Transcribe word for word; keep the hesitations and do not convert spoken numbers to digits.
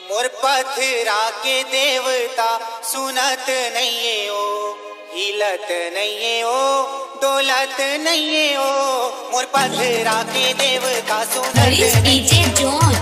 मोर पथरा के देवता सुनत नहीं ओ, हिलत नहीं ओ, डोलत नहीं ओ। मोर पथरा के देवता सुनत नहीं।